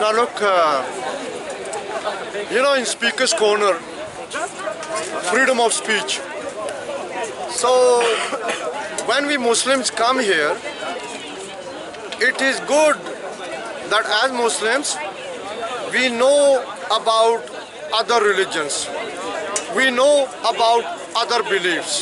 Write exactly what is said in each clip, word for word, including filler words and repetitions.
Now look, uh, you know, in Speaker's Corner, freedom of speech. So when we Muslims come here, it is good that as Muslims we know about other religions, we know about other beliefs,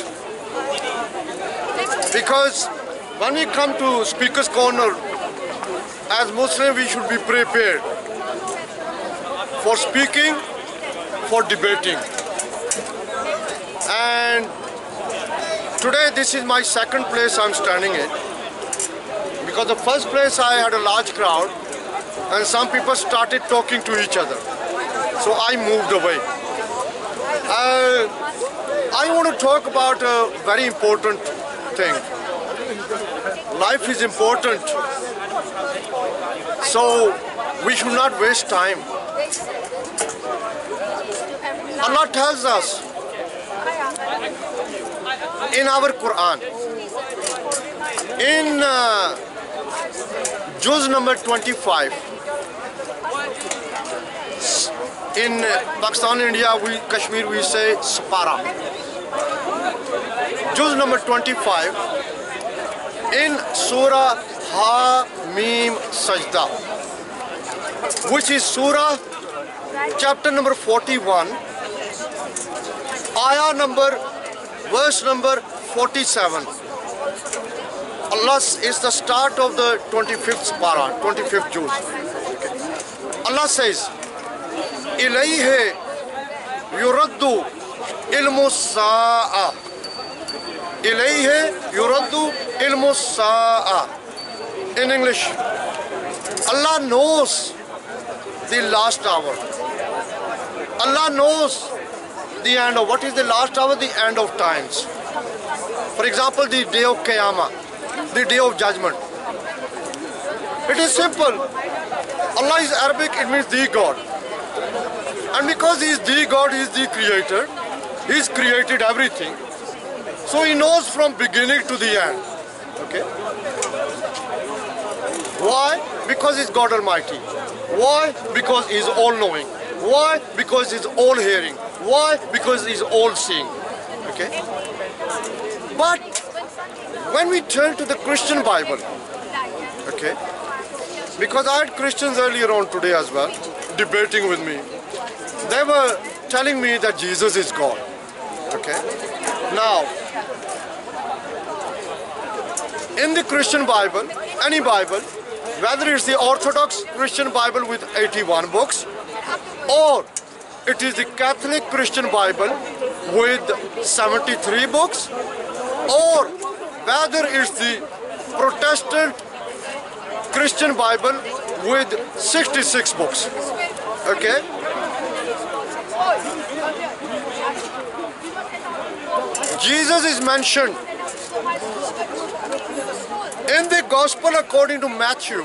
because when we come to Speaker's Corner, as Muslims we should be prepared for speaking, for debating. And today this is my second place I'm standing in, because the first place I had a large crowd and some people started talking to each other, so I moved away. Uh, I want to talk about a very important thing. Life is important, so we should not waste time. Allah tells us in our Quran, in uh, Juz number twenty-five, in Pakistan, India, we Kashmir, we say Spara. Juz number twenty-five, in Surah Ha Mim Sajda, which is Surah chapter number forty-one, ayah number, verse number forty-seven. Allah is the start of the twenty-fifth para, twenty-fifth juz. Okay. Allah says, Ilayhi yuraddu ilmu sa'a. Ilayhi yuraddu ilmu sa'a. In English, Allah knows the last hour. Allah knows the end of, what is the last hour? The end of times. For example, the day of Qiyamah, the day of judgment. It is simple. Allah is Arabic, it means the God. And because He is the God, He is the creator, He has created everything. So He knows from beginning to the end. Okay? Why? Because He's God Almighty. Why? Because He's all-knowing. Why? Because He's all-hearing. Why? Because He's all-seeing. Okay? But when we turn to the Christian Bible, okay, because I had Christians earlier on today as well, debating with me. They were telling me that Jesus is God. Okay? Now, in the Christian Bible, any Bible, whether it's the Orthodox Christian Bible with eighty-one books, or it is the Catholic Christian Bible with seventy-three books, or whether it's the Protestant Christian Bible with sixty-six books. Okay? Jesus is mentioned in the Gospel according to Matthew,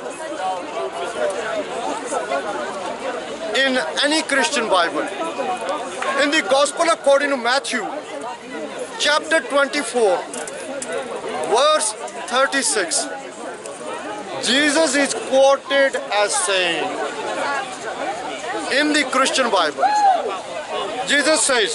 in any Christian Bible. In the Gospel according to Matthew, chapter twenty-four, verse thirty-six, Jesus is quoted as saying, in the Christian Bible, Jesus says,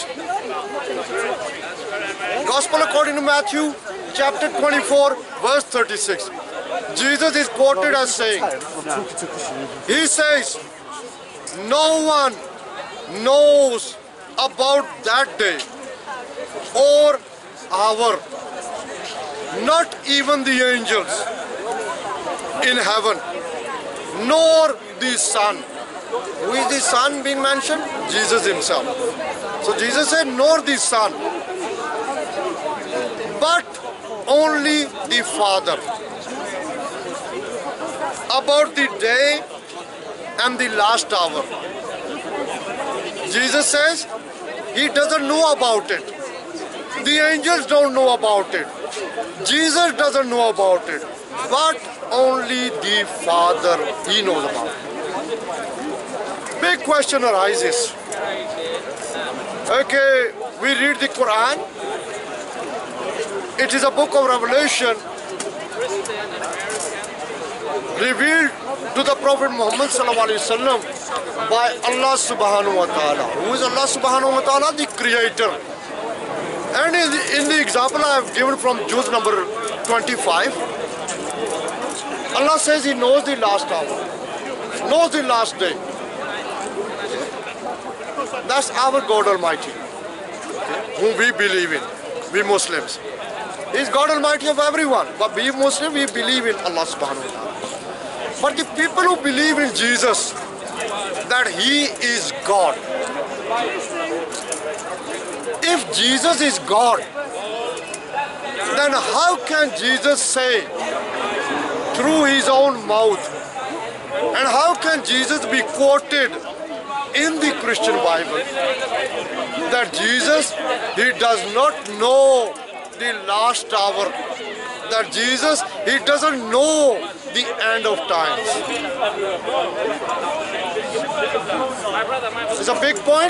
Gospel according to Matthew, chapter twenty-four, verse thirty-six, Jesus is quoted as saying, He says, no one knows about that day or hour, not even the angels in heaven, nor the Son. Who is the Son being mentioned? Jesus Himself. So Jesus said, nor the Son, but only the Father. About the day and the last hour, Jesus says He doesn't know about it. The angels don't know about it. Jesus doesn't know about it. But only the Father, He knows about it. Big question arises. Okay, we read the Quran. It is a book of revelation. revealed to the Prophet Muhammad sallallahu alaihi wasallam by Allah subhanahu wa ta'ala. Who is Allah subhanahu wa ta'ala? The creator. And in the, in the example I have given from Juz number twenty-five, Allah says He knows the last hour, knows the last day. That's our God Almighty, whom we believe in, we Muslims. He's God Almighty of everyone, but we Muslims, we believe in Allah subhanahu wa ta'ala. But the people who believe in Jesus, that He is God. If Jesus is God, then how can Jesus say through His own mouth, and how can Jesus be quoted in the Christian Bible that Jesus, He does not know the last hour, that Jesus, He doesn't know the end of times? It's a big point,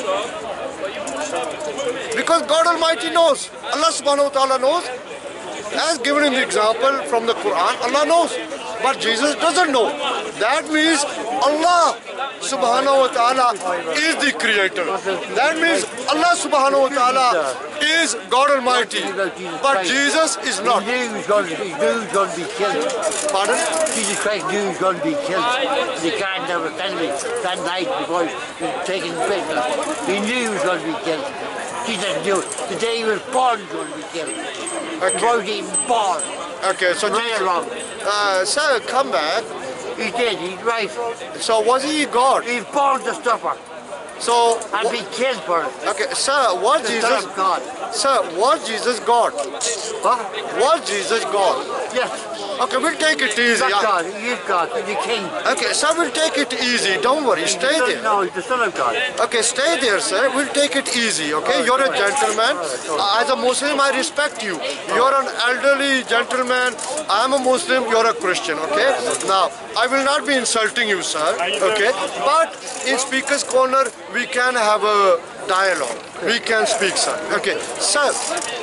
because God Almighty knows, Allah subhanahu wa ta'ala knows, as given in the example from the Quran. Allah knows, but Jesus doesn't know. That means Allah subhanahu wa ta'ala is the creator. That means Allah subhanahu wa ta'ala is God Almighty, but Jesus is not. He knew he was going to be, he knew he was going to be killed. Pardon? Jesus Christ knew he was going to be killed. The guard that was standing that night before he was taken to prison, he knew he was going to be killed. Jesus knew the day he was born he was going to be killed. Okay. Before he was even born. Okay, so Right Jesus, along. uh, sir, come back. He did, he's right. So was He God? He was born to suffer So, and be killed for it. okay, sir, was The Jesus, Son of God. sir, was Jesus God? What? Was Jesus God? Yes. Okay, we'll take it He's easy. not God, he is God, he's the King. Okay, sir, we'll take it easy. Don't worry, He's stay the son, there. no, he's the Son of God. Okay, stay there, sir. We'll take it easy, okay? You're a gentleman. Uh, As a Muslim, I respect you. You're an elderly gentleman. I'm a Muslim, you're a Christian, okay? Now, I will not be insulting you, sir, okay? But in Speaker's Corner, we can have a dialogue. We can speak, sir. Okay, sir,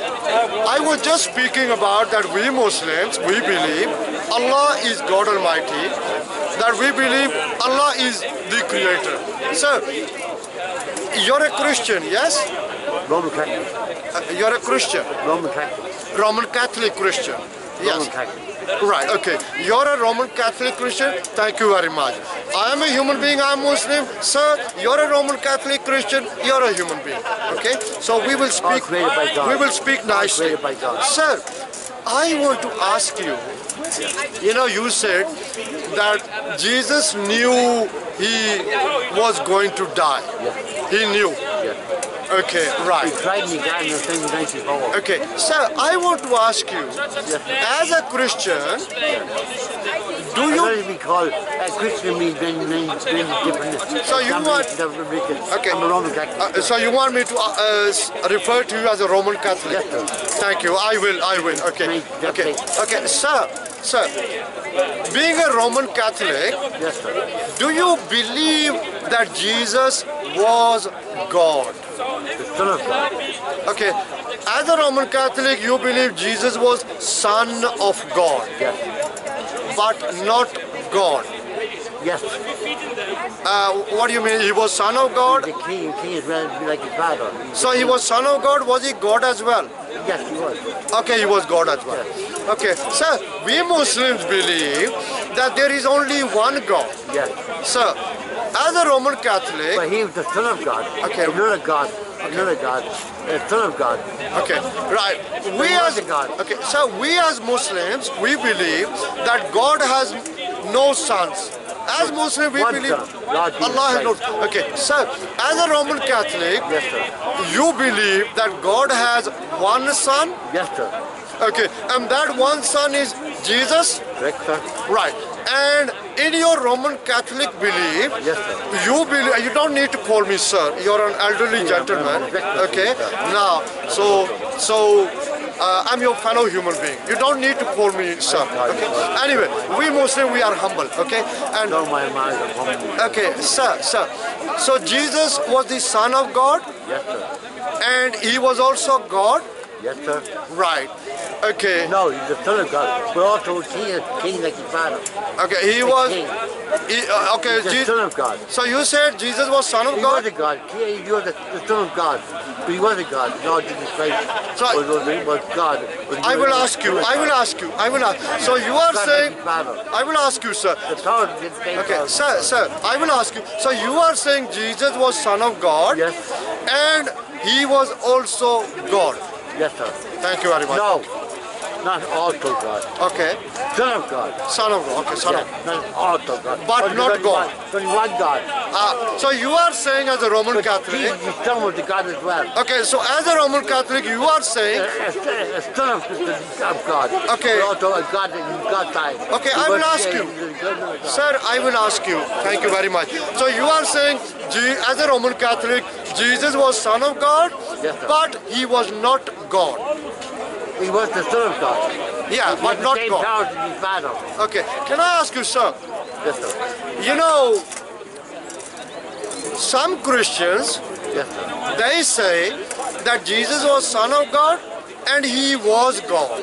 I was just speaking about that we Muslims, we believe Allah is God Almighty, that we believe Allah is the Creator. Sir, you're a Christian, yes? Roman Catholic. Uh, you're a Christian, Roman Catholic. Roman Catholic Christian. Yes. Roman Catholic. Right, okay. You're a Roman Catholic Christian. Thank you very much. I am a human being, I'm Muslim. Sir, you're a Roman Catholic Christian, you're a human being. Okay? So we will speak created by God. we will speak nicely. created by God. Sir, I want to ask you, you know, you said that Jesus knew He was going to die. He knew. Okay, He right. tried in the garden of things night before. Okay, sir, I want to ask you, as a Christian, do I you... want to be called a Christian means many, many, many different So you want- religions. Okay. I'm a Roman Catholic. Uh, so you want me to uh, uh, s- refer to you as a Roman Catholic? Yes, sir. Thank you. I will. I will. Okay. Please, Okay. please. Okay, sir. Sir, being a Roman Catholic, Yes, sir. do you believe that Jesus was God? The Son of God. Okay. As a Roman Catholic, you believe Jesus was Son of God, Yes. but not God. Yes. Uh, what do you mean? He was Son of God? The king, king is well be like his father. So he was Son of God. Was he God as well? Yes, he was. Okay, he was God as well. Okay, sir, we Muslims believe that there is only one God. Yes. Sir, as a Roman Catholic, But he was the Son of God. Okay. Another God. Another God. The Son of God. okay, right. We He was as a God. okay, so we as Muslims, we believe that God has no sons. As Muslims, we One believe son, Lord Jesus Allah has no. Christ. Okay, sir, as a Roman Catholic, Yes, sir. you believe that God has one son. Yes, sir. Okay, and that one son is Jesus. Correct, sir. Right. And in your Roman Catholic belief, Yes, sir. you believe, you don't need to call me sir, you're an elderly gentleman, okay? Now, so, so uh, I'm your fellow human being. You don't need to call me sir, okay? Anyway, we Muslim, we are humble, okay? And, No, my mind is humble. okay, sir, sir. So Jesus was the Son of God Yes, sir. and he was also God, Yes, sir. right? Okay. No, he's the son of God. But also he is king like his father. Okay, he The was. king. He, uh, okay, He's the Je- son of God. so you said Jesus was son of He God? was a God. He, he was the, the son of God. But he was a God. No, Jesus Christ So- was, was, was God. But he I was- will ask you. I will ask you. I will ask. So you are God saying. like his father. I will ask you, sir. The third did the same Okay, God. sir, sir. I will ask you. So you are saying Jesus was son of God, Yes. and he was also God. Yes, sir. Thank you very much. No, not also God. Okay, Son of God. son of God. Okay, son of. Yes, not also God. But Only not only God. one- Only one God. Ah, so you are saying as a Roman Jesus, Catholic. his son was the God as well. Okay, so as a Roman Catholic, you are saying. A, a, a son of, the, of God. Okay. But also a God that God died. Okay, He I will was- ask you. he was the God of God. Sir, I will ask you. Thank you very much. So you are saying, Je- as a Roman Catholic, Jesus was Son of God, Yes, sir. but he was not God. He was the son of God. Yeah, He but had not the same God. powers as his father. Okay, can I ask you, sir? Yes, sir. You know, some Christians, Yes, sir. they say that Jesus was Son of God and he was God.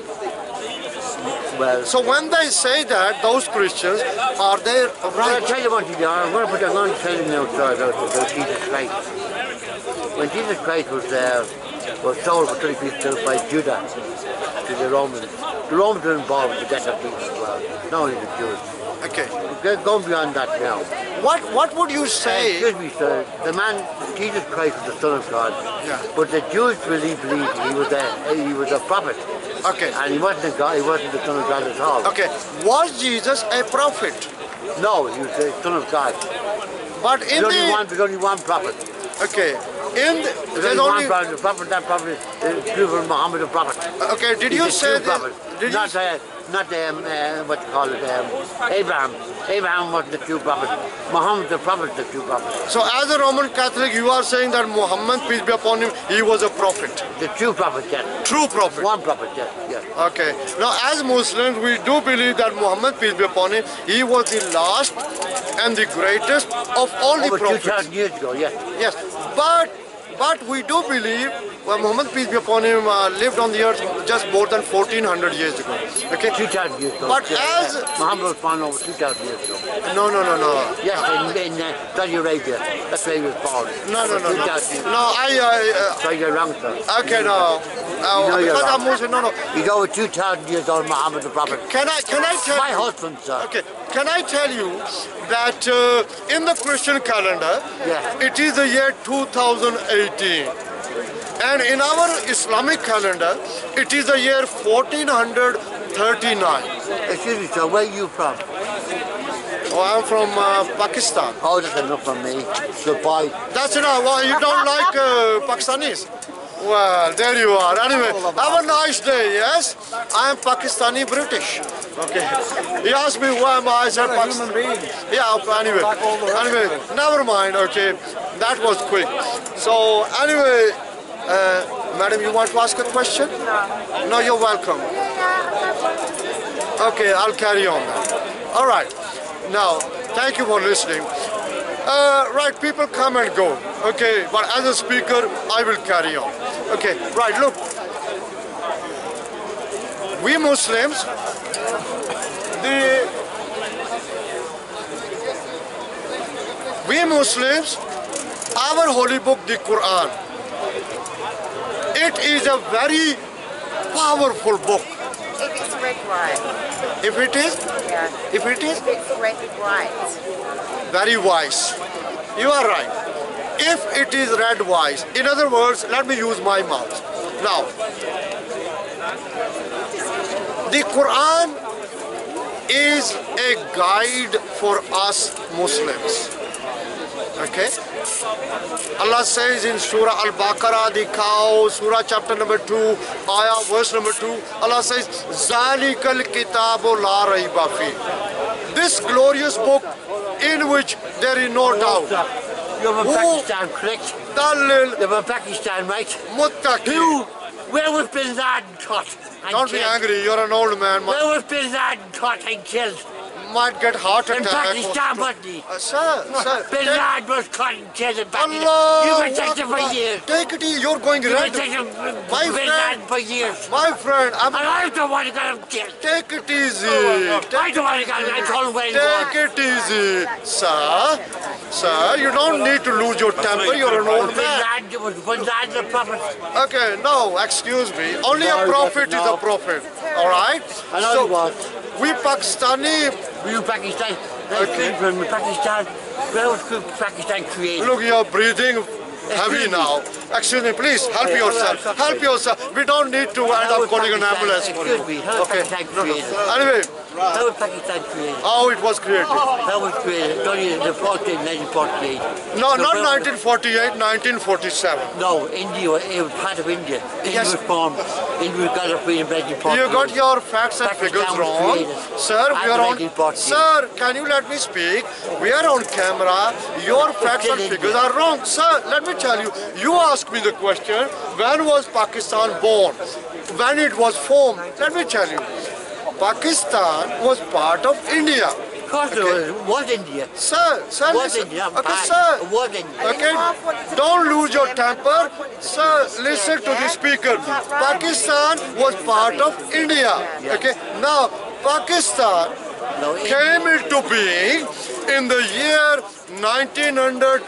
Well, So when they say that, those Christians, are they I'll right? tell you what you do. I'm going to put. I'm going to tell you now story about, about Jesus Christ. When Jesus Christ was uh, was sold for thirty pieces by Judah to the Romans, the Romans were involved in the death of Jesus as well. Not only the Jews. Okay. We're going beyond that now. What what would you Uh, say? excuse me, sir. The man Jesus Christ was the Son of God. Yeah. But the Jews really believed he was a he was a prophet, Okay. and he wasn't a God. He wasn't the Son of God at all. Okay. Was Jesus a prophet? No, he was the Son of God. But in There's only the one. There's only one prophet. okay, in the, There's there's only only one prophet. The prophet. That prophet is proven Muhammad the prophet. okay. Did He's you a say true this? prophet? Did you, Not uh, not um, uh, what you call it um, Abraham. Abraham wasn't the true prophet. Muhammad the prophet is the true prophet. so as a Roman Catholic, you are saying that Muhammad, peace be upon him, he was a prophet, The true prophet, yes. true prophet. One prophet, yes, yes. Okay. Now, as Muslims, we do believe that Muhammad, peace be upon him, he was the last and the greatest of all the Over two prophets. thousand years ago, yes. Yes, but but we do believe well, Muhammad, peace be upon him, uh, lived on the earth just more than fourteen hundred years ago. Okay. two thousand years ago. But yes. as- Muhammad was born over two thousand years ago. No, no, no, no. Yes, in, in uh, Saudi Arabia. That's where he was born. No, no, no, two no. thousand years. No, I. Uh, So you're wrong, sir. uh, okay, no. Uh, You know you're because wrong. I'm Muslim. No, no. He's over two thousand years old, Muhammad the prophet. Can I? Can I tell My you? husband, sir. Okay. Can I tell you that uh, in the Christian calendar, Yeah. it is the year two thousand eighteen. And in our Islamic calendar, it is the year fourteen thirty-nine. Excuse me, sir. Where are you from? Oh, I'm from uh, Pakistan. Oh, that's enough from me. Goodbye. That's enough. Well, you don't like uh, Pakistanis? Well, there you are. Anyway, have a nice day, yes? I am Pakistani British. Okay. He asked me why am I, I said Pakistan. Yeah, okay, anyway. Anyway, never mind, okay. That was quick. So, anyway, uh, madam, you want to ask a question? No. No, you're welcome. Okay, I'll carry on. All right. Now, thank you for listening. Uh, right, people come and go. Okay, but as a speaker, I will carry on. Okay, right, look. We Muslims, the we Muslims, our holy book, the Quran, it is a very powerful book. If it's red wine, If it is, yeah. if it is, If it's red white, very wise. You are right. If it is red wise, in other words, let me use my mouth. Now, the Quran is a guide for us Muslims. Okay? Allah says in Surah Al-Baqarah, the cow, Surah chapter number two, ayah verse number two, Allah says, Zalikal kitabu la raiba fi. This glorious book in which there is no doubt. You're from Who- Pakistan, correct? Dalil You're from Pakistan, right? muttaqi. Who? Where was Bin Laden taught? and Don't be killed? angry, you're an old man. My, Where was Bin Laden taught and killed? might get heart In attack. Pakistan, wasn't he? Uh, sir, sir. Bin take- Laden was caught in jail in Pakistan. Allah, You've been texting for years. Take it easy. You're going You've been red. texting My Bin friend- Laden for years. My friend, I'm. And I don't want to get him killed. Take it easy. I don't want to get him. I told him where he was. Take it easy, sir. Sir, you don't need to lose your temper. You're an old Bin man. Laden was Bin Laden the prophet. Okay, no, excuse me. Only a No, prophet is no. a prophet. All right. I know So, he was. we Pakistani. You Pakistan. Okay. From Pakistan. Where was Pakistan created? Look, you're breathing heavy now. Excuse me, please help yourself. Help yourself. We don't need to end up calling an ambulance for you. Excuse me. How was Okay. Pakistan created? Anyway, How was Pakistan created? how it was created? How was created? Only in the fourteen, nineteen forty-eight. No, So not where- nineteen forty-eight, nineteen forty-seven. No, India, was- it was part of India. India Yes. was formed. India got a freedom in nineteen forty-eight. You got your facts and Pakistan figures was wrong. created Sir, we after are on. nineteen forty-eight. Sir, can you let me speak? We are on camera. Your facts and still figures India. are wrong. Sir, let me tell you. You asked me the question, when was Pakistan born? When it was formed? Let me tell you. Pakistan was part of India. Of course Okay. it was, was India. Sir, sir, Was listen. India. Okay, part- sir. Was India. Okay, don't lose your temper. Sir, listen to the speaker. Pakistan was part of India. Okay, now Pakistan No, India. came into being in the year nineteen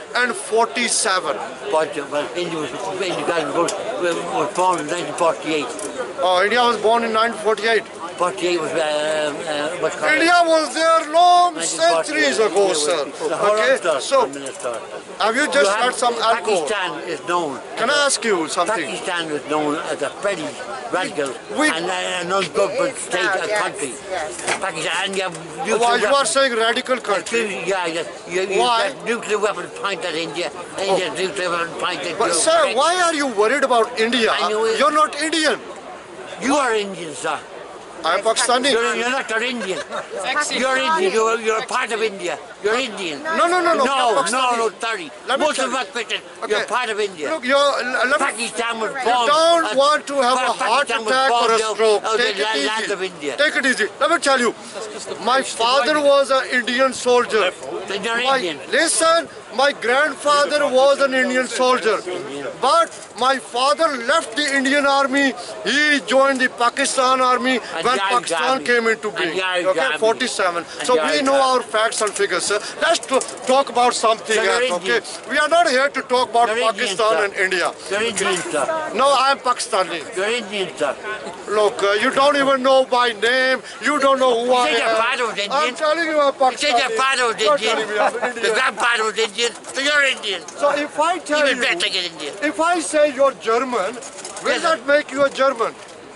forty-seven. But, well, India was, India got, was, was formed in nineteen forty-eight. Oh, India was born in nineteen forty-eight. forty-eight was, uh, uh, what's called India was there long centuries ago, India sir. was- the whole Okay, of so Prime Minister. have you You just have- had some alcohol? Pakistan is known. Can I ask you something? Pakistan is known as a very radical We- and uh, non-government state No, uh, yes, country. yes. Pakistan, and you have Why nuclear you are weapons. saying radical country? Yeah, yes. You, you Why? got nuclear weapons pointed at India. India nuclear weapons pointed But to sir, Ukraine. why are you worried about India? I know it. You're not Indian. You are Indian, sir. I'm Pakistani. You're, you're not you're Indian. You're Indian. You're, you're a part of India. You're Indian. No, no, no, no. No, no, Pakistani. no, sorry. Let me Most tell of you. us Christians, Okay. you're part of India. Look, you're, l- let me, Pakistan was you formed. don't as- want to have a heart Pakistan was attack or formed a out stroke. of Take the it land of easy. India. Take it easy. Let me tell you. My father was an Indian soldier. Then you're My, Indian. listen, my grandfather was an Indian soldier. But my father left the Indian army. He joined the Pakistan army And when the Irish Pakistan army. came into And being. the Irish Okay, army. forty-seven. And So the we Irish know army. our facts and figures, sir. Let's to talk about something So you're else, okay? Indian. We are not here to talk about You're Indian, Pakistan sir. and India. You're Indian, sir. No, I am Pakistani. You're Indian, sir. Look, uh, you don't even know my name. You don't know who I said your am. father was Indian. I'm telling you I'm You Pakistani. said your father was You're Indian. telling me I'm The Indian. grandfather was Indian. So you're Indian. So if I tell Even you, better get Indian. if I say you're German, will Yes, that make you a German?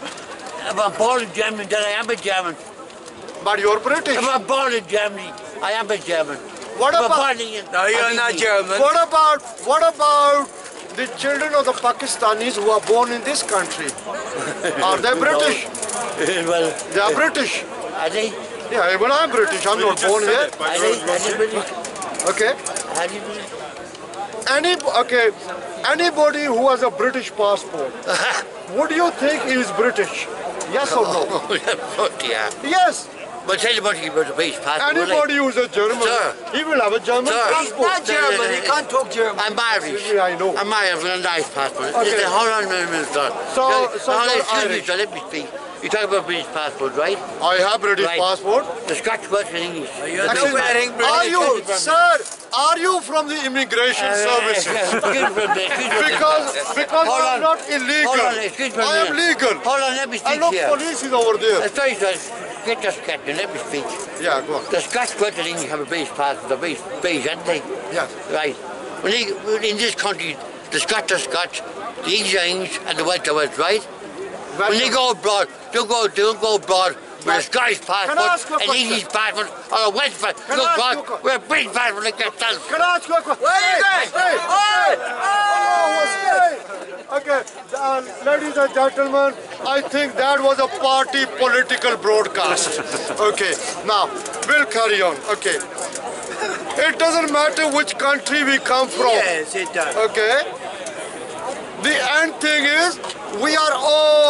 If I'm born in Germany, then I am a German. But you're British. If I'm born in Germany, I am a German. What If I'm about- born in- No, you're I'm not Indian. German. What about what about the children of the Pakistanis who are born in this country? Are they British? Well, They are British. are they? Yeah, even I'm British. I'm not born here. Are they? Are they British? Okay. Are they British? Any okay, anybody who has a British passport, would you think he is British? Yes or no? Oh, yeah. Yes. But tell you what, he was a base passport. Anybody who's a German, Sir. he will have a German Sir. He's passport. not German. He can't talk German. I'm Irish. Yeah, I know. I'm Irish with a nice passport. Okay. Listen, hold on a minute, sir. So- Now, so now, you're excuse me, Irish. sir, let me speak. You talk about British passport, right? I have British Right. passport. The Scotch works in English. You're Excuse not me. wearing Are British. you, British. sir? Are you from the immigration Uh, services? Excuse me for a minute, excuse me. Because because Hold I'm on. not illegal. Hold on, excuse me a I am minute. legal. Hold on, let me And speak look, here. police is over there. Uh, sorry, sir. Get your Scotch and let me speak. Yeah, go on. The Scotch works in English have a base passport, the base, base, haven't they? Yeah. Right. When they, in this country, the Scots are Scots, the English are English, and the Welsh are Welsh, right? When they go abroad, don't go, don't go abroad with a Scottish Can I ask you a passport, an question? English passport, or a Welsh passport. Can Go I ask abroad you a que- with a British passport like yourself. Can I ask you a question? Where are you Hey, going? hey, Oi! hey. Hey. Okay, uh, ladies and gentlemen, I think that was a party political broadcast. Okay, now we'll carry on. Okay, it doesn't matter which country we come from. Yes, it does. Okay, the end thing is we are all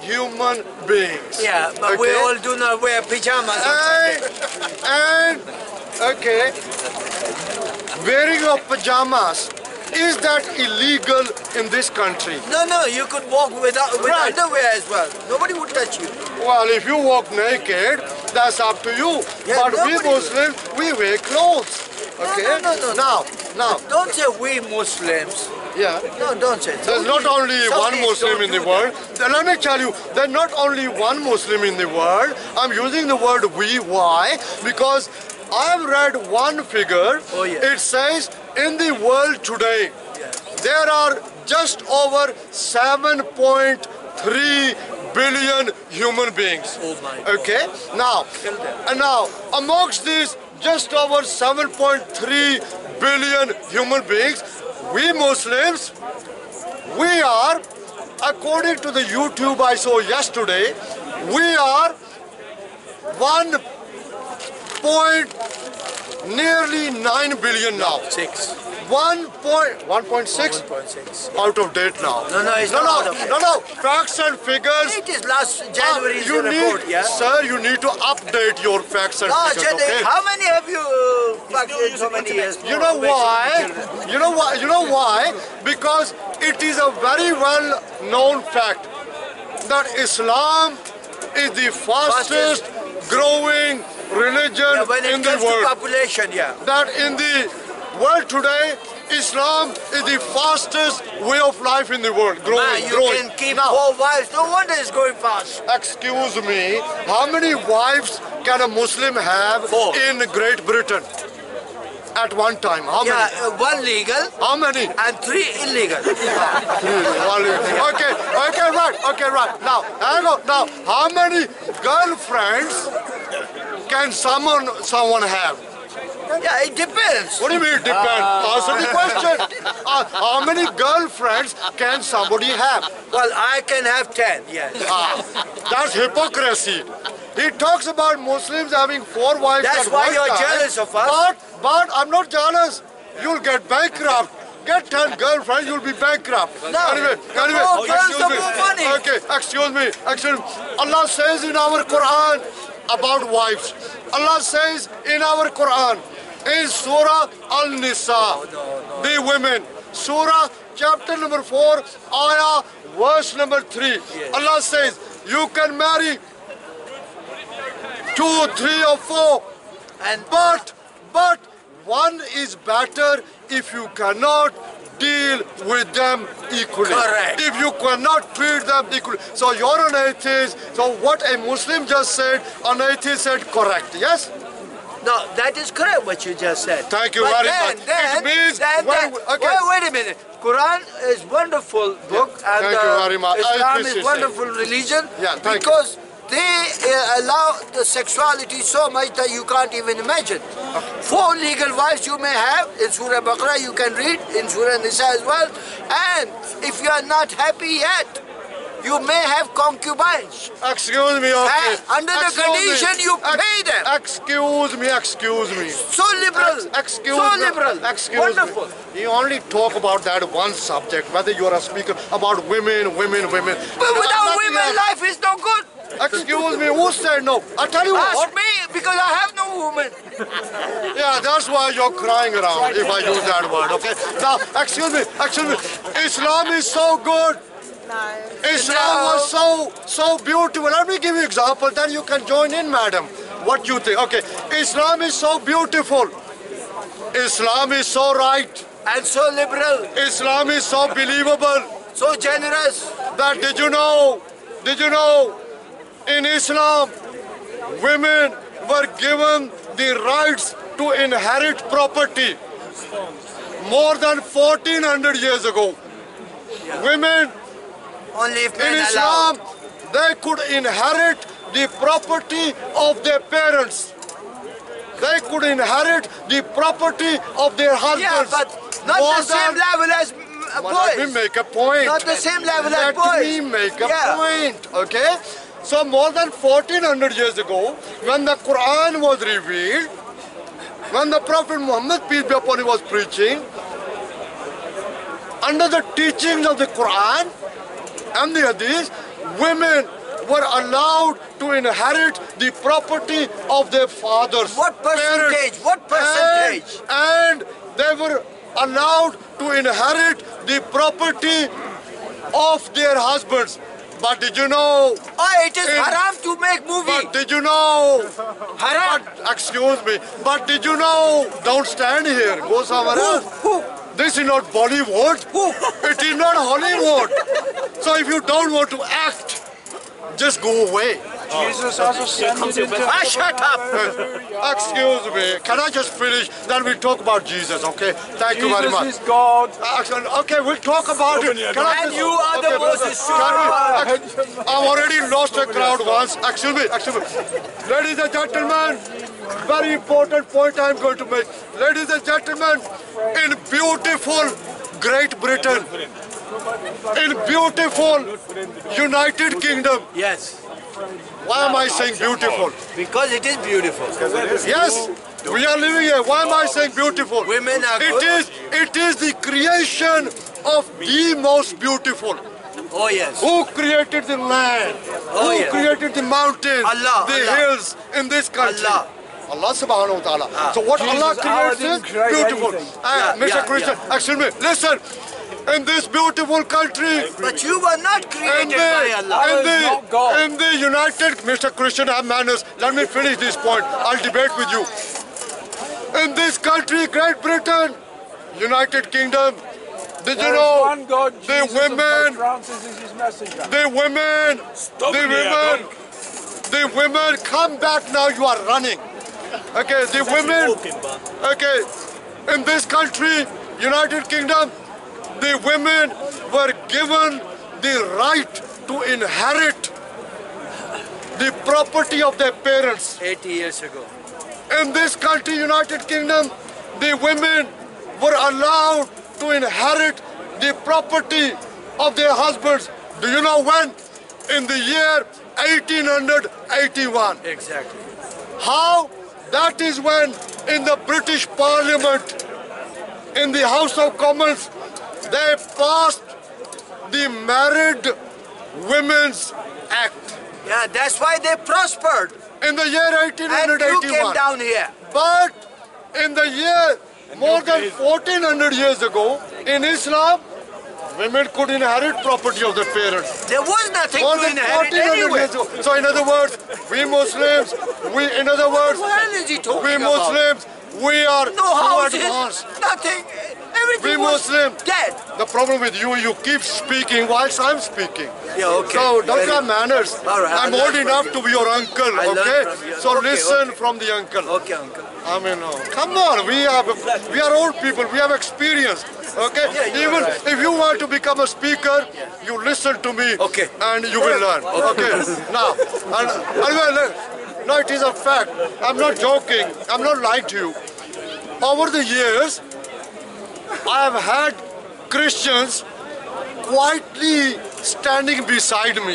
human beings. Yeah, but we Okay? all do not wear pajamas on And, Sunday. and, okay, wearing of pajamas, is that illegal in this country? No, no, you could walk without with Right. underwear as well. Nobody would touch you. Well, if you walk naked, that's up to you. Yeah, but we nobody- Muslims, we wear clothes. Okay? no, no, no. Now, now, Don't say we Muslims. yeah. No, don't say. There's not only one Saudis Muslim don't in the do world. Then let me tell you, there's not only one Muslim in the world. I'm using the word we. Why? Because I've read one figure. Oh, yeah. It says in the world today, there are just over seven point three billion human beings. Oh my God. Okay? Now, Kill them. and now amongst these just over seven point three billion human beings, we Muslims, we are, according to the YouTube I saw yesterday, we are one point nearly nine billion now. Six. One point one point six one point six. out of date now. No, no, it's no, not no, out of date. no, no. Facts and figures. It is last January Ah, is you the need, report, yeah? sir, you need to update your facts and No, figures. Chennai, Okay? how many have you uh, fucked in so many years? You know why? You know why? You know why? Because it is a very well known fact that Islam is the fastest growing religion Yeah, when it in the comes to world. population, yeah. That in the world today, Islam is the fastest way of life in the world. Growing, Man, you growing. can keep Now, four wives. No wonder it's going fast. excuse me, how many wives can a Muslim have Four. in Great Britain at one time? How Yeah, many? uh, one legal How many? and three illegal. Okay, okay, right, okay, right. Now, hang on. Now, how many girlfriends can someone someone have? Yeah, it depends. What do you mean? Depend. Answer the question. Uh, how many girlfriends can somebody have? Well, I can have ten, yes. Ah, that's hypocrisy. He talks about Muslims having four wives. That's at why one you're time, jealous of us. But, but I'm not jealous. You'll get bankrupt. Get ten girlfriends, you'll be bankrupt. No, Anyway, the anyway, more girls, excuse the me. more money. Okay, excuse me, excuse me. Allah says in our Quran about wives. Allah says in our Quran, in Surah Al-Nisa, the women, Surah chapter number four, ayah, verse number three. Allah says, you can marry two, three or four, And but, but one is better if you cannot deal with them equally. Correct. If you cannot treat them equally. So you're an atheist, so what a Muslim just said, an atheist said correct, yes? no, that is correct what you just said. Thank you but very then, much. Then, It means then, when then, we- okay. wait, wait a minute. Quran is wonderful book and thank you uh, very much. I Islam appreciate is wonderful religion Yeah, thank you. because they uh, allow the sexuality so much that you can't even imagine. Four legal wives you may have in Surah Baqarah, you can read in Surah Nisa as well. And if you are not happy yet, you may have concubines. Excuse me, okay. Ah, under the Excuse me. condition you Ex- pay them. Excuse me, excuse me. So liberal. Ex- excuse so me. liberal. Excuse Wonderful. me. You only talk about that one subject, whether you are a speaker about women, women, women. But without Nothing women, else. life is no good. Excuse me, who said no? I tell you Ask what. me because I have no woman. Yeah, that's why you're crying around, if I use that word, okay? Now, excuse me, excuse me. Islam is so good. Islam No. was so, so beautiful. Let me give you an example, then you can join in, madam. What you think? Okay, Islam is so beautiful. Islam is so right. And so liberal. Islam is so believable. So generous. That did you know, did you know, in Islam, women were given the rights to inherit property more than fourteen hundred years ago. Women Only if in men Islam, allow. they could inherit the property of their parents. They could inherit the property of their husbands. Yeah, but not More the same than- level as mm, Well, let me boys. make a point. Not the same level as Let boys. me make a Yeah. point, okay? So more than fourteen hundred years ago, when the Quran was revealed, when the Prophet Muhammad, peace be upon him, was preaching, under the teachings of the Quran and the Hadith, women were allowed to inherit the property of their fathers. What percentage? parents. What percentage? And, and they were allowed to inherit the property of their husbands. But did you know? Oh, it is in- haram to make movie. But did you know? Haram. But, excuse me. But did you know? Don't stand here. Go somewhere Who? else. Who? This is not Bollywood. Who? It is not Hollywood. So if you don't want to act, just go away. Jesus has ascended into Ah, shut up. Excuse me. Can I just finish? Then we'll talk about Jesus, okay? Thank you very Jesus much. is God. Actually, okay, we'll talk about it. Can I And just- you are the okay, most brother, stupid. can we- I've already lost a crowd once. Excuse me, excuse me. Ladies and gentlemen, very important point I'm going to make. Ladies and gentlemen, in beautiful Great Britain, in beautiful United Kingdom, Yes, why am I saying beautiful? because it is beautiful. Yes, we are living here. Why am I saying beautiful? Women are It good. is, it is the creation of the most beautiful. Oh yes. Who created the land? Oh, Who yeah. created the mountains? Allah, the Allah. hills in this country? Allah. Allah subhanahu wa ta'ala. So what Jesus, Allah Allah creates didn't is create beautiful. anything. Uh, Yeah, Mister yeah, Christian, excuse me, listen. In this beautiful country, But you were not in created the, by Allah. in, Allah is not the, God. in the United, Mister Christian, have manners. Let me finish this point. I'll debate with you. In this country, Great Britain, United Kingdom, did you There is know one God, the Jesus, and women, Pope Francis is his messenger. the women, the women, the women, come back now, you are running. Okay, the women, okay, in this country, United Kingdom, the women were given the right to inherit the property of their parents. eighty years ago. In this country, United Kingdom, the women were allowed to inherit the property of their husbands. Do you know when? In the year eighteen eighty-one. Exactly. How? That is when in the British Parliament, in the House of Commons, they passed the Married Women's Act Yeah, that's why they prospered. in the year eighteen And you came eighty-one. down here. But in the year more than fourteen hundred years ago, in Islam, women could inherit property of their parents. There was nothing More to than inherit fourteen hundred anyway. years ago. So in other words, we Muslims, we in other words, What hell is he talking we about? Muslims, we are No too houses, advanced. nothing. Everything We was Muslim. dead. The problem with you, you keep speaking whilst I'm speaking. Yeah, okay. So don't Very have manners. All right, I'm I old learned enough from to be your uncle, I learned okay? from you. So Okay, listen okay. from the uncle. Okay, uncle. I mean, no. Come on, we have, we are old people, we have experience, okay? Yeah, you're Even right. if you want to become a speaker, you listen to me, Okay. and you will learn, okay? Now, and, anyway, no, it is a fact. I'm not joking. I'm not lying to you. Over the years, I have had Christians quietly standing beside me,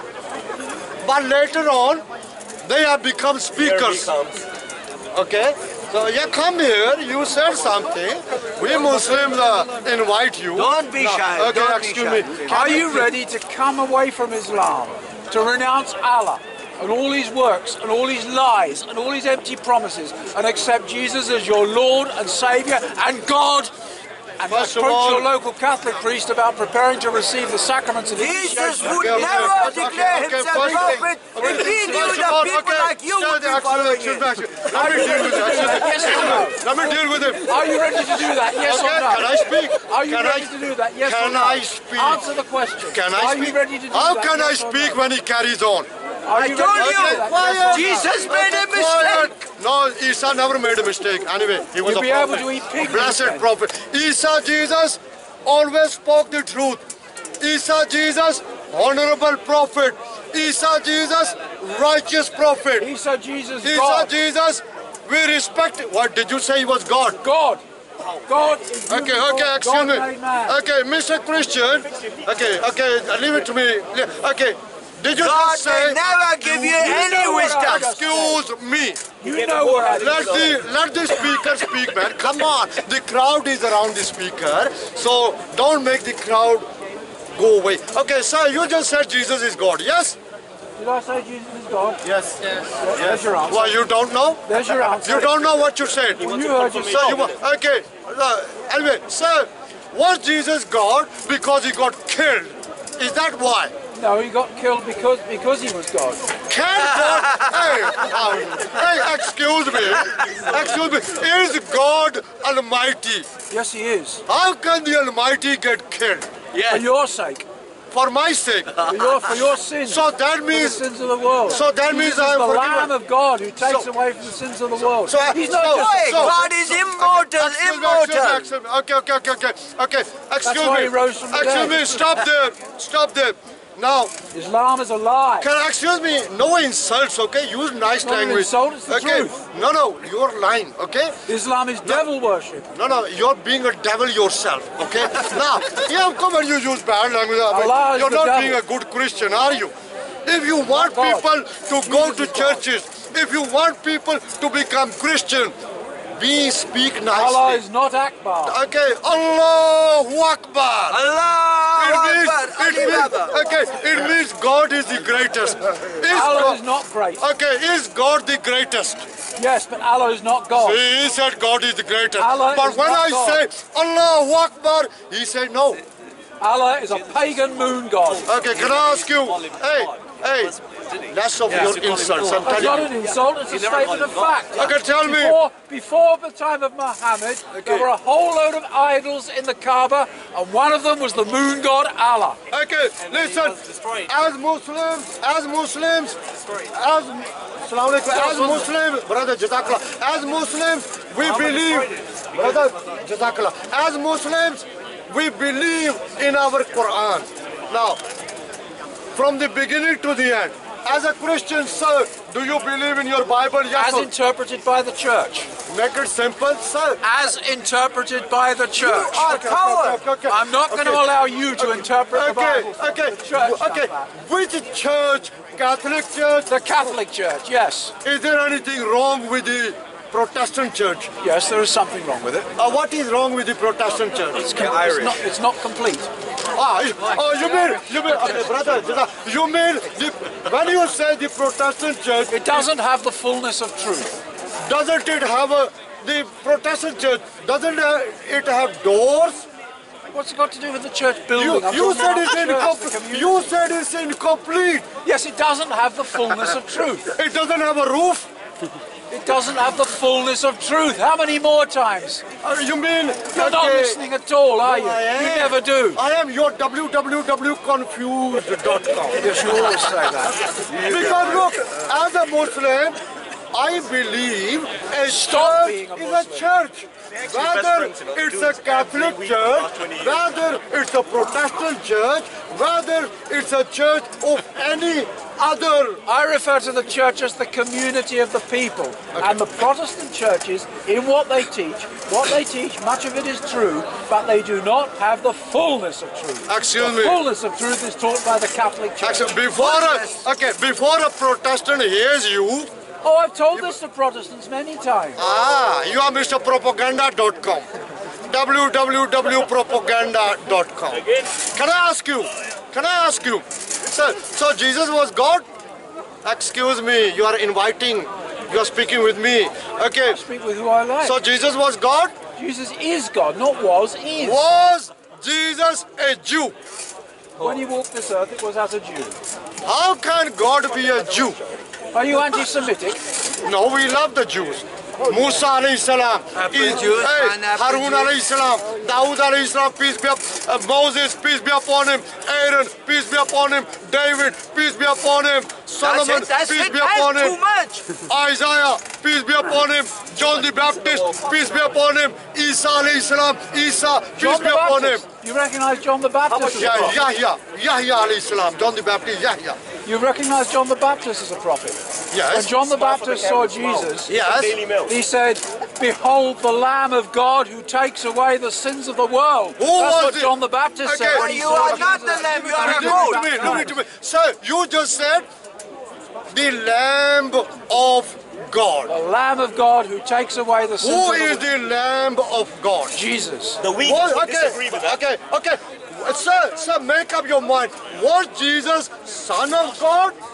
but later on, they have become speakers. Okay, so yeah, come here. You said something. We Muslims uh, invite you. Don't be shy. Okay, Don't be excuse shy. me. Are you ready to come away from Islam, to renounce Allah and all his works and all his lies and all his empty promises and accept Jesus as your Lord and Saviour and God? And First of approach all- your local Catholic priest about preparing to receive the sacraments of Jesus initiation. would Okay, okay, never okay, declare okay, himself first thing. prophet if he knew First of that all, people okay, like you tell would the be actual- following excuse him. me, actually, Let me deal with that. Yes or no? Let me deal with him. Are you ready to do that? Yes Okay, or no? can I speak? Are you Can ready I- to do that? Yes can or no? I speak? Answer the question. Can I Are speak? you ready to do How that? can I Yes or speak no? when he carries on? Are I you told ready to you, do that? Yes or no? Jesus made a Quiet. mistake. No, Isa never made a mistake. Anyway, he was You'll a be able prophet. to eat pig Blessed then. prophet. Isa Jesus always spoke the truth. Isa Jesus, honorable prophet. Isa Jesus, righteous prophet. Isa Jesus, Isa God. Jesus, we respect. What did you say? He was God. God. God is Okay, beautiful. okay, excuse God me. made man. Okay, Mister Christian. Okay, okay, leave it to me. Okay, did you God just say? will never give you any know what I wisdom. just Excuse me. You know what I Let did. the let the speaker speak, man. Come on, the crowd is around the speaker, so don't make the crowd go away. Okay, sir, you just said Jesus is God. Yes. Did I say Jesus is God? Yes. Yes. There's your answer. Well, you don't know? There's your answer. You don't know what you said. Well, you heard yourself. So you wa- okay. Uh, anyway, sir, was Jesus God because he got killed? Is that why? No, he got killed because because he was God. Can God? hey, uh, hey, excuse me. Excuse me. Is God Almighty? Yes, he is. How can the Almighty get killed? For your sake. For my sake. For your, for your sins. So that For the means. sins of the world. So that Jesus means is I am the forgiven. Lamb of God who takes So- away from the sins of the world. So- He's not so- just Hey, so- God is immortal, Excuse me, immortal. excuse me, excuse me. Okay, okay, okay, okay, okay. Excuse why me. he rose from the excuse dead. me. Stop there. Stop there. Now, Islam is a lie. can excuse me? No insults. Okay, use nice Not an language. insult, it's the okay. truth. No, no, you're lying. Okay. Islam is devil worship. No, no, you're being a devil yourself. Okay. Now, yeah, come on, you use bad language. Allah is You're the not devil. being a good Christian, are you? If you want God. people to go Jesus to is God. churches, if you want people to become Christian, we speak nicely. Allah is not Akbar. Okay, Allahu Akbar. Allah It means, Akbar, it means, Alibaba. okay, it means God is the greatest. Is Allah God, is not great. okay, is God the greatest? Yes, but Allah is not God. He said God is the greatest. Allah but is when not I God. say Allahu Akbar, he said no. Allah is a pagan moon god. Okay, can I ask you? Hey, hey, less of your insults. I'm That's not telling an you. insult, it's a statement of fact. Okay, tell me. Before, before the time of Muhammad, there were a whole load of idols in the Kaaba, and one of them was the moon god Allah. Okay, listen. As Muslims, as Muslims, as Assalamu alaikum, as Muslims, brother Jazakallah, as Muslims, we believe, brother Jazakallah, as Muslims, we believe in our Quran. Now, from the beginning to the end, as a Christian, sir, do you believe in your Bible? Yes As or interpreted by the church. make it simple, sir. As interpreted by the church. You are coward. Okay, okay, I'm not going to okay. allow you to interpret the Okay, Bible. okay, The church does okay. that. Which church, Catholic church, The Catholic Church, yes. is there anything wrong with the Protestant church? Yes, there is something wrong with it. Uh, what is wrong with the Protestant church? It's, it's, not, it's not complete. Ah, it- oh, you mean, you mean, okay, brother, Jada, you mean, the, when you say the Protestant church, It doesn't have the fullness of truth. doesn't it have a, the Protestant church, doesn't uh, it have doors? What's it got to do with the church building? You, I'm you talking said about it's the church, the incomplete. community. You said it's incomplete. Yes, it doesn't have the fullness of truth. It doesn't have a roof. It doesn't have the fullness of truth. How many more times? Uh, you mean You're not okay, listening at all, are you? I am. You never do. I am your w w w confused dot com. Yes, you always say that. Because look, as a Muslim, I believe a Stop church being a is a Muslim. church. Whether it's a Catholic church, whether it's a Protestant church, whether it's a church of any other. I refer to the church as the community of the people. And the Protestant churches, in what they teach, what they teach, much of it is true, but they do not have the fullness of truth. Excuse The me. fullness of truth is taught by the Catholic Church. Actually, before a, okay, before a Protestant hears you, Oh, I've told this to Protestants many times. ah, you are Mister Propaganda dot com. w w w dot propaganda dot com. Can I ask you? Can I ask you? Sir, so Jesus was God? Excuse me, you are inviting, you are speaking with me. Okay, Speak with who I like. so Jesus was God? Jesus is God, not was, is. Was Jesus a Jew? When he walked this earth, it was as a Jew. How can God be a Jew? Are you anti-Semitic? No, we love the Jews. Musa alayhi salam, Apple Jews hey, and apple Harun Jews. alayhi salam, Dawood alayhi salam, peace be upon uh, Moses, peace be upon him, Aaron, peace be upon him, David, peace be upon him, Solomon, That's it, that's peace it, be that's upon too him, much. Isaiah, peace be upon him, John the Baptist, peace be upon him, Isa alayhi salam, Isa, peace John be the upon him. Baptist. You recognize John the Baptist as a Yeah, prophet? Yahya, Yahya alayhi salam, John the Baptist, Yahya. You recognize John the Baptist as a prophet? When Yes. John the Baptist saw Jesus, Yes. he said, "Behold the Lamb of God who takes away the sins of the world." Who That's was what it? John the Baptist Okay. said when he You saw are not Jesus. the lamb, you are a Look goat. at me, look at me. Sir, you just said the Lamb of God. The Lamb of God who takes away the sins Who of is the the Lamb of God? Jesus. The weak Was- would okay, disagree with that. okay, okay. Sir, sir, make up your mind. Was Jesus Son of God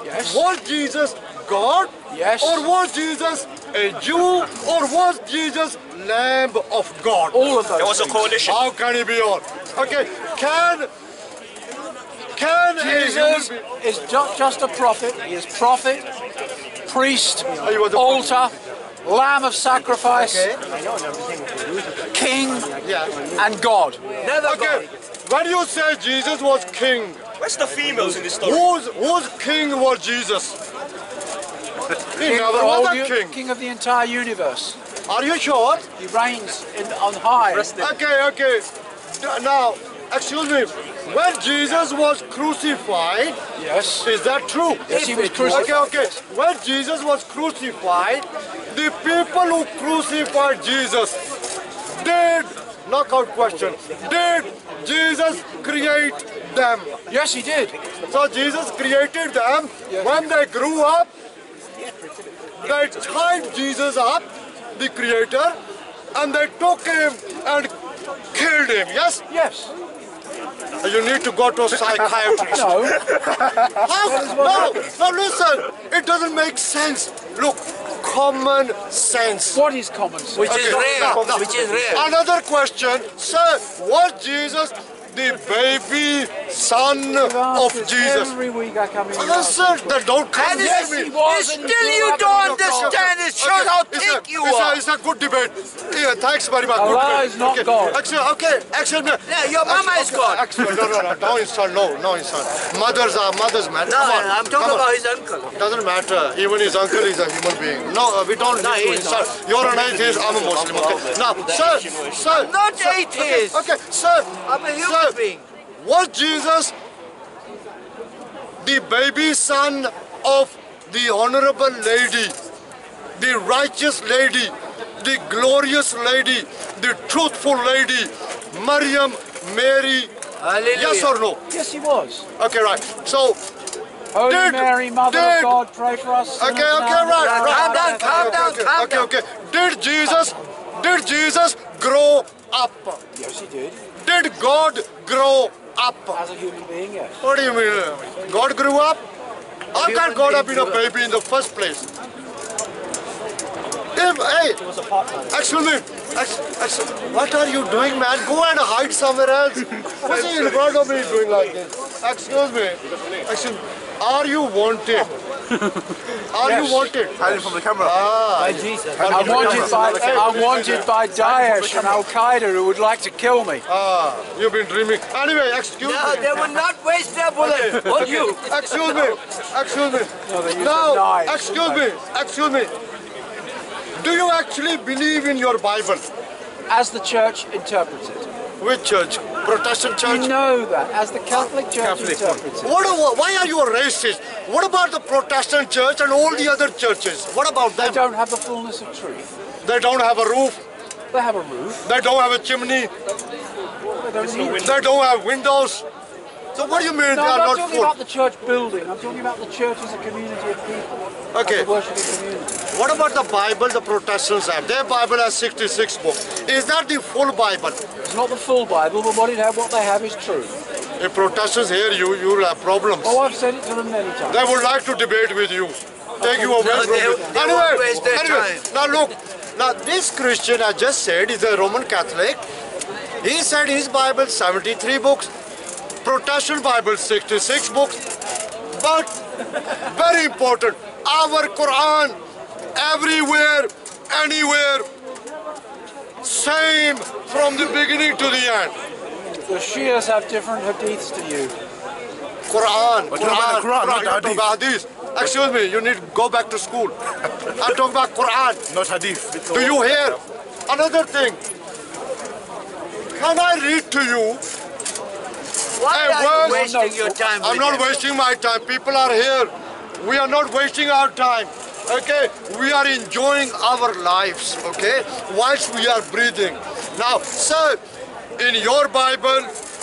Yes. Was Jesus God? Yes. Or was Jesus a Jew? Or was Jesus Lamb of God? All of those. There was a things. coalition. How can he be all? Okay, can can Jesus a human being, is ju- just a prophet. He is prophet, priest, he was a altar, lamb of sacrifice, Okay. king, Yeah. and God. Never Okay, when you say Jesus was king, Where's the females in this story? whose whose king was Jesus? He King of, never the was whole a u- king. king of the entire universe. Are you sure? He reigns in, on high. Okay, okay. D- Now, excuse me. When Jesus was crucified, Yes. is that true? Yes, he was crucified. Okay, okay. When Jesus was crucified, the people who crucified Jesus did, knockout question, did Jesus create them? Yes, he did. So Jesus created them. Yes. When they grew up, they tied Jesus up, the creator, and they took him and killed him. Yes? Yes. You need to go to a psychiatrist. No. How? No, no, listen. It doesn't make sense. Look, common sense. What is common sense? Which is Okay, rare. now, now, Which is rare. Another question, sir. Was Jesus the baby son You've asked of this Jesus? Every week I come in. and ask Listen, this they don't come And near Yes, me. he was. Still and you grew up don't in the God. understand. It shows Okay, how it's thick a, you it's are. A, it's a good debate. Yeah, thanks very much. Allah Good debate. is not okay. God. Actually, okay, actually, Yeah, your mama is okay, God. Actually, no, no, no, don't insult. No, no insult. Mothers are mothers, man. No, Come on, I'm talking come on. about his uncle. Doesn't matter. Even his uncle is a human being. No, uh, we don't No, need to he is insult. You're an atheist. I'm a Muslim. Okay. Now, sir, sir. Not sir, atheist. Okay, okay, sir. I'm a human sir, being. Was Jesus the baby son of the honorable lady, the righteous lady, the glorious lady, the truthful lady, Maryam, Mary? Hallelujah. Yes or no? Yes, he was. Okay, right. So, Holy Did- Mary, Mother did- of God, pray for us. okay, sinners okay, now and right, at the right. hour of Calm down, our calm death. down, okay, calm okay, down. okay. Did Jesus, did Jesus grow up? Yes, he did. Did God grow up? As a human being, yes. What do you mean? God grew up? How can Human God have being been a grew baby in the first place? If, hey, excuse me, ex, ex, what are you doing, man? Go and hide somewhere else. What's he in front of me doing like this? Excuse me, excuse me. Are you wanted? Are Yes. you wanted? Hiding from the camera. Ah, I'm wanted by I'm wanted by Daesh and Al Qaeda who would like to kill me. ah, you've been dreaming. Anyway, excuse No, me. they will not waste their bullet on you. Excuse me, excuse me. No, they use Now, knives, excuse don't me, excuse me. Do you actually believe in your Bible? As the church interprets it. Which church? Protestant church? You know that, as the Catholic Church interprets it. What, a- why are you a racist? What about the Protestant church and all the other churches? What about They them? don't have the fullness of truth. They don't have a roof. They have a roof. They don't have a chimney. They don't need They don't have windows. So what do you mean No, they I'm are not not talking full? about the church building. I'm talking about the church as a community of people. Okay. As a worshiping community. What about the Bible the Protestants have? Their Bible has sixty-six books. Is that the full Bible? It's not the full Bible, but what, it have, what they have is true. If Protestants hear you, you will have problems. Oh, I've said it to them many times. They would like to debate with you. Take you away No, from they- you. they won't waste their anyway, time. now look. Now this Christian I just said is a Roman Catholic. He said his Bible seventy-three books. Protestant Bible sixty-six books. But very important, our Quran everywhere, anywhere, same from the beginning to the end. The Shias have different hadiths to you. Quran, We're talking about the Quran, not the you're talking about hadith. Excuse me, you need to go back to school. I'm talking about Quran. Not hadith. Do you hear? Another thing. Can I read to you? Why Hey, are well, you wasting your time I'm with not them? wasting my time. People are here. We are not wasting our time. Okay? We are enjoying our lives. Okay? Whilst we are breathing. Now, sir, in your Bible,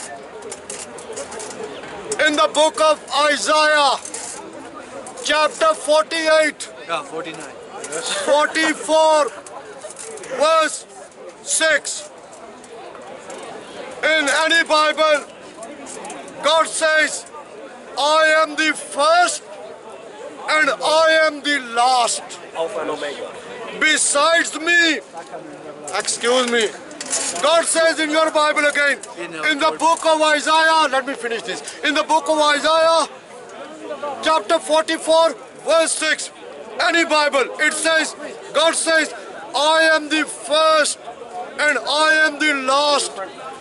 in the book of Isaiah, chapter forty-eight, Yeah, forty-nine. forty-four, verse six. In any Bible, God says, I am the first and I am the last. Alpha and Omega. Besides me, excuse me, God says in your Bible again, in the book of Isaiah, let me finish this. In the book of Isaiah, chapter forty-four, verse six, any Bible, it says, God says, I am the first and I am the last.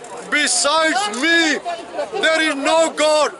Besides me, there is no God.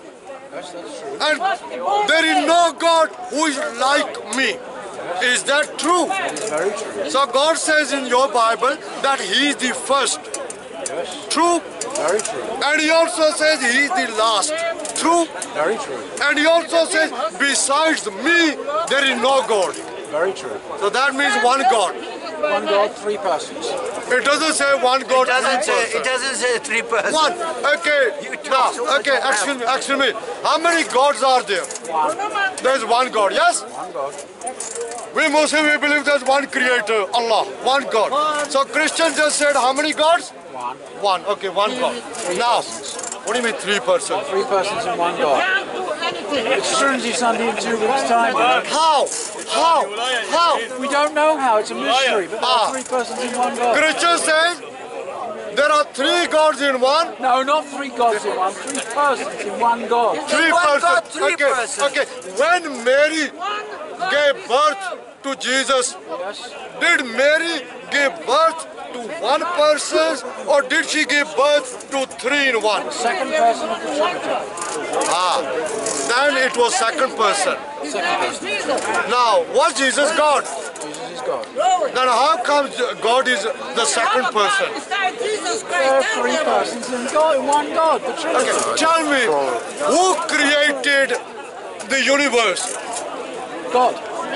And there is no God who is like me. Is that true? Very true. So God says in your Bible that He is the first. Yes. True? Very true. And He also says He is the last. True? Very true. And He also says, besides me, there is no God. Very true. So that means one God. One God, three persons. It doesn't say one God, It doesn't three say, persons. it doesn't say three persons. One. Okay. You talk Now, so much okay, about excuse me, excuse me. How many gods are there? One. There's one God, yes? One God. We Muslims, we believe there's one creator, Allah, one God. So Christians just said how many gods? One. One, okay, one God. Now, what do you mean three persons? Three persons in one God. It's Trinity Sunday in two weeks' time. How? How? How? We don't know how. It's a mystery, but there Ah. are three persons in one God. Christians say there are three gods in one. No, not three gods in one. Three persons in one God. Three One persons. God, three okay, persons. okay. When Mary gave birth to Jesus, Yes. did Mary give birth to one person or did she give birth to three in one? Second person of the Trinity. Ah, then it was second person. Second person. Now, was Jesus God? Jesus is God. Then how comes God is the second person? There are three persons in God, in one God, the Trinity. Okay, tell me, who created the universe? God.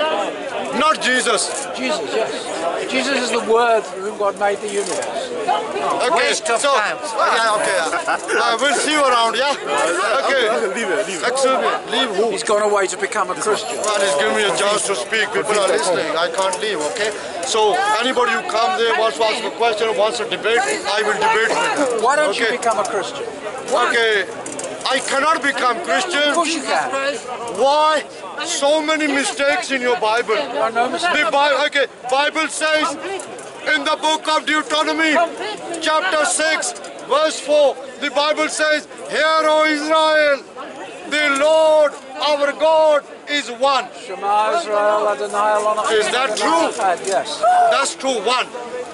Not Jesus. Jesus, yes. Jesus is the Word through whom God made the universe. Okay, Waste of so, time. yeah, okay. Uh, we'll see you around, yeah? Okay. Leave it, leave it. Excuse me, leave who? He's gone away to become a Christian. Man, he's giving me a chance to speak. People are listening. I can't leave, okay? So, anybody who comes there, wants to ask a question, wants to debate, I will debate with them. Why don't you Okay. become a Christian? Okay, I cannot become Christian. Of course you can. Why? So many mistakes in your Bible. There are no mistakes. The Bible, okay, Bible says in the book of Deuteronomy, chapter six, verse four, the Bible says, "Hear, O Israel, the Lord our God is one." Shema Israel, Adonai Elohim. Is that true? Yes. That's true, one.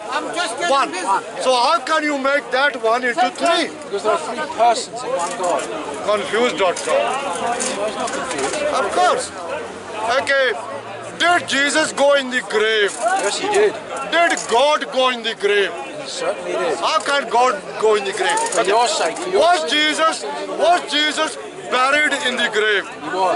One. So how can you make that one into three? Because there are three persons in one God. Confused dot com. Well, he's not confused. Of course. Okay. Did Jesus go in the grave? Yes, he did. Did God go in the grave? He certainly did. How can God go in the grave? For your sake, for your Was sake. Jesus, was Jesus buried in the grave? He was.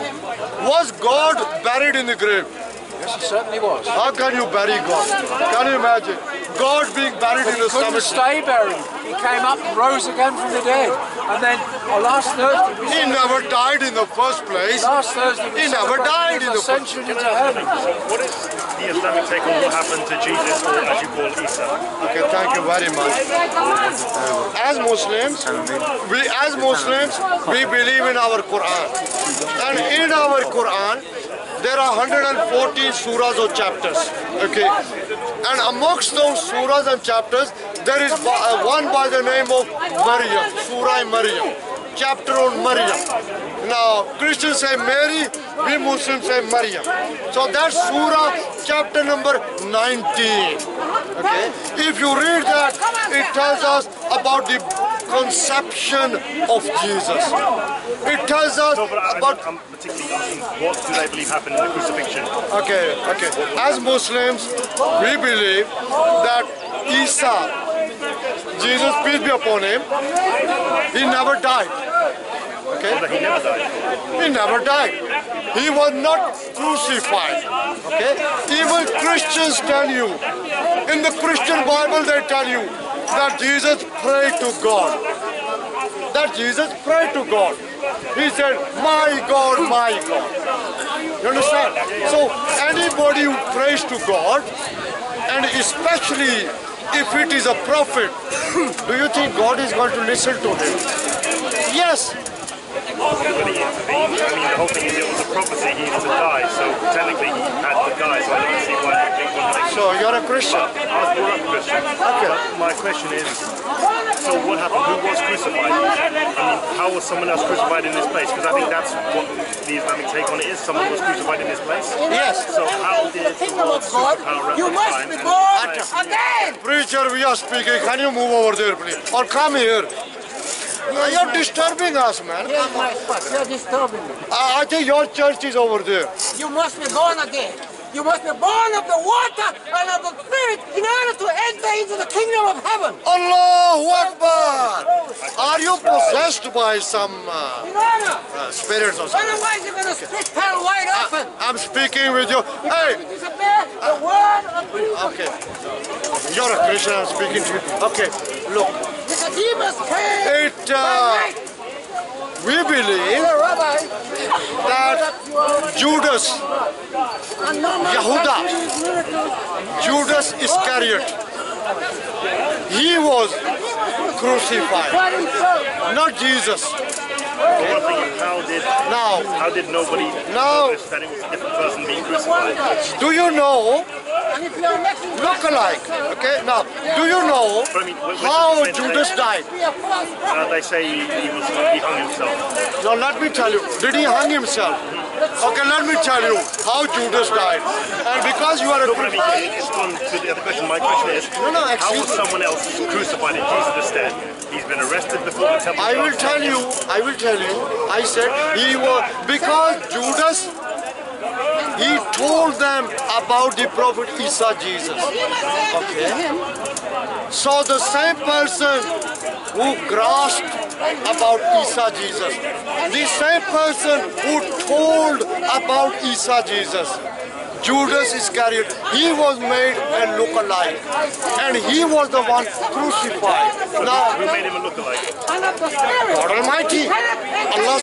Was God buried in the grave? Yes, he certainly was. How can you bury God? Can you imagine? God being buried But in he the couldn't cemetery. stay buried. He came up and rose again from the dead. And then on last Thursday, we He never died in the first place. last Thursday we He never celebrated died his in the ascension into heaven. What is the Islamic take on what happened to Jesus, or as you call Isa? Okay, thank you very much. As Muslims, we as Muslims, we believe in our Quran. And in our Quran, there are one hundred fourteen surahs or chapters. Okay. And amongst those surahs and chapters, there is one by the name of Maryam, Surah Maryam, chapter on Maryam. Now, Christians say Mary, we Muslims say Maryam. So that's Surah chapter number nineteen. Okay? If you read that, it tells us about the conception of Jesus. It tells us No, but I, about... I'm particularly asking, what do they believe happened in the crucifixion? Okay, okay. As Muslims, we believe that Isa, Jesus, peace be upon him, he never died. Okay? That he never died. He never died. He was not crucified. Okay? Even Christians tell you, in the Christian Bible they tell you that Jesus prayed to God. That Jesus prayed to God. He said, my God, my God. You understand? So anybody who prays to God, and especially if it is a prophet, do you think God is going to listen to him? Yes. Will he intervene? I mean, the whole thing is it was a prophecy. He used to die, so technically he had to die. So I don't see why they wouldn't. So you're a Christian. I was brought up Christian. Okay. But my question is, so what happened? Who was crucified? I mean, how was someone else crucified in this place? Because I think that's what the Islamic take on it is. Someone was crucified in this place. Yes. So how did the Lord superpower You must time be and- born again. Preacher, we are speaking. Can you move over there, please? Or come here. Uh, you're disturbing us, man. Here's my spot. You're disturbing me. Uh, I think your church is over there. You must be born again. You must be born of the water and of the Spirit in order to enter into the kingdom of heaven. Allahu Akbar! Are you possessed by some uh, In order. uh, spirits or something? Otherwise, you're going to split hell wide open. I'm speaking with you. Hey! Disobey the word of Jesus. Okay. You're a Christian, I'm speaking to you. Okay, look. Nicodemus came It, by uh, night. we believe The rabbi that Judas, and no man Yehuda, can do these miracles. Judas Iscariot, he was crucified, By himself. not Jesus. But one thing is, how did Now, how did nobody Now- notice that it was a different person being crucified? do you know, And if you're making look alike, okay? Now, do you know But I mean, when- when- how when Judas they, died? be a false uh, prophet. they say he, he was he hung himself. Now let me tell you, did he hang himself? Okay, let me tell you how Judas died. And because you are a No, but I mean, Christian, it's gone to the other question. My question is, No, no, how excuse was me. someone else crucified in Jesus' stead? He's been arrested before the temple. I will guards tell caught him. you, I will tell you, I said he was, because Judas, he told them about the prophet Isa Jesus. Okay. So the same person who grasped about Isa Jesus, the same person who told about Isa Jesus, Judas Iscariot, he was made a look-alike, and he was the one crucified. Now, Who made him a lookalike? And of the Spirit. God Almighty, Allah